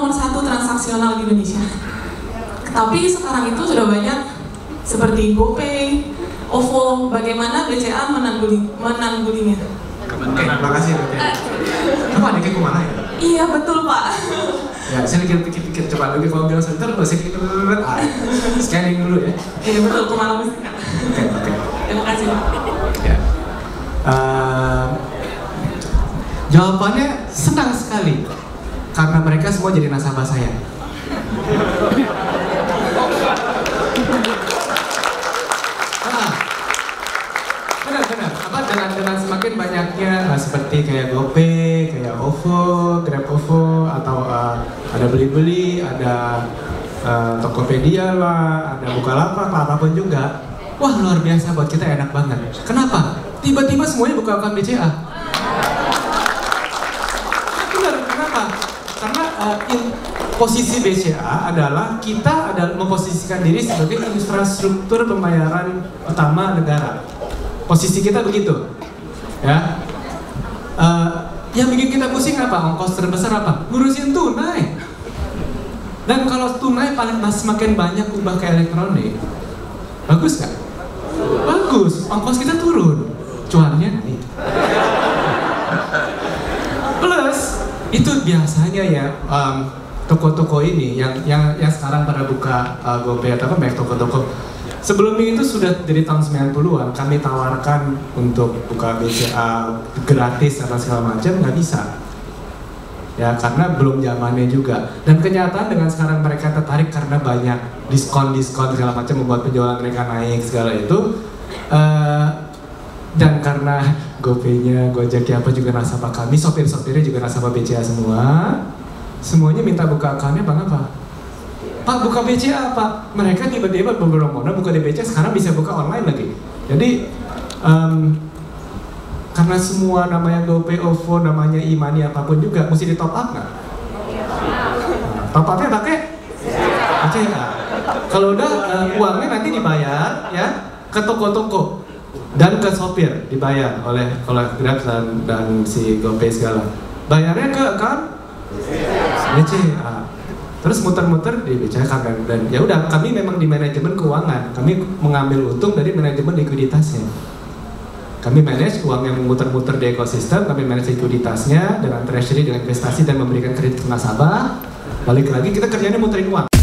nomor satu transaksional di Indonesia. Tapi sekarang itu sudah banyak seperti GoPay, OVO. Bagaimana BCA menanggulinya? Oke, makasih ya. Coba dikit kemana ya? Iya betul Pak. Ya, saya pikir coba dulu kalau bilang sebentar, masih scanning dulu ya. Iya betul, kemana mesti. Oke. Terima kasih Pak. Ya. Jawabannya senang sekali karena mereka semua jadi nasabah saya. Benar. Apa dengan semakin banyaknya seperti kayak GoPay, kayak OVO, Grab OVO, atau ada Beli-Beli, ada Tokopedia lah, ada Bukalapak, apapun juga. Wah, luar biasa, buat kita enak banget. Kenapa? Tiba-tiba semuanya buka akun BCA. Benar, kenapa? Karena posisi BCA adalah kita memposisikan diri sebagai infrastruktur pembayaran utama negara. Posisi kita begitu, ya. Yang bikin kita pusing apa? Ongkos terbesar apa? Ngurusin tunai. Dan kalau tunai semakin banyak ubah ke elektronik, bagus nggak? Bagus, ongkos kita turun, cuannya naik. Plus itu biasanya ya toko-toko ini yang sekarang pada buka GoPay atau banyak toko-toko. Sebelumnya itu sudah dari tahun 90-an kami tawarkan untuk buka BCA gratis atau segala macam, nggak bisa. Ya karena belum zamannya juga. Dan kenyataan dengan sekarang mereka tertarik karena banyak diskon segala macam membuat penjualan mereka naik segala itu. Dan karena GoPay-nya, Gojek-nya apa juga nasabah kami, sopir-sopirnya juga nasabah BCA semua. Semuanya minta buka akunnya Bang apa? Pak buka BCA Pak. Mereka tiba-tiba berbondong-bondong buka di BCA, sekarang bisa buka online lagi. Jadi karena semua namanya GoPay, OVO, namanya e-money apapun juga mesti di top up nggak? Top upnya pakai BCA. Kalau udah uangnya nanti dibayar ya ke toko-toko dan ke sopir dibayar oleh Grab dan si GoPay segala. Bayarnya ke account BCA. Terus muter-muter di BCA dan ya udah kami memang di manajemen keuangan. Kami mengambil untung dari manajemen likuiditasnya. Kami manage uang yang muter-muter di ekosistem, kami manage likuiditasnya dengan treasury, dengan investasi dan memberikan kredit ke nasabah. Balik lagi kita kerjanya muterin uang.